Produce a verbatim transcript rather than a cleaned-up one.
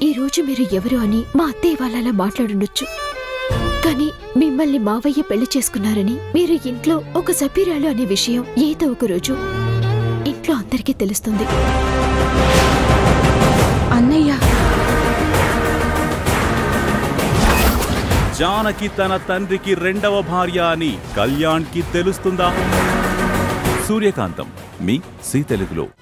ఈ రోజు మీరు ఎవరు అని మా అత్తయ్య వాళ్ళలా మాట్లాడుండొచ్చు. కానీ మిమ్మల్ని మావయ్య పెళ్లి చేసుకున్నారని, మీరు ఇంట్లో ఒక సభ్యురాలు అనే విషయం ఏదో ఒక రోజు ఇంట్లో అందరికీ తెలుస్తుంది. అన్నయ్య, జానకి తన తండ్రికి రెండవ భార్య అని కళ్యాణ్కి తెలుస్తుందా? సూర్యకాంతం మీ సీ తెలుగులో.